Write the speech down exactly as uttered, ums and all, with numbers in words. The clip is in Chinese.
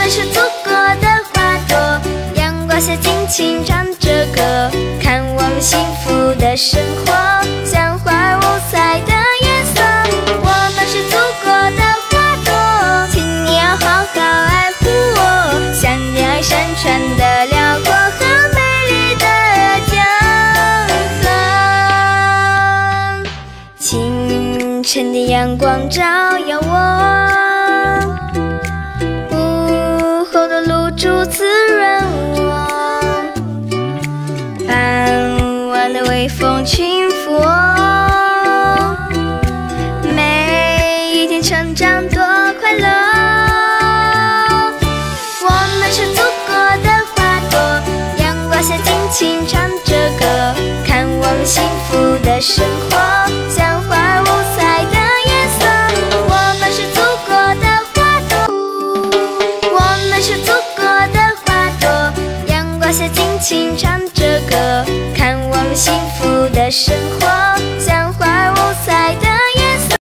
们是祖国的花朵，阳光下尽情唱着歌，看我们幸福的生活，像花五彩的颜色。我们是祖国的花朵，请你要好好爱护我，像恋爱山川的辽阔和美丽的江河。清晨的阳光照耀我，午后的露珠滋润我，傍晚的微风轻抚我，每一天成长多快乐。我们是祖国的花朵，阳光下尽情唱着歌，看我们幸福的生活，像花五彩的颜色。我们是祖国的花朵，我们是祖国的花朵，阳光下尽情唱着歌，看我们幸福的生活。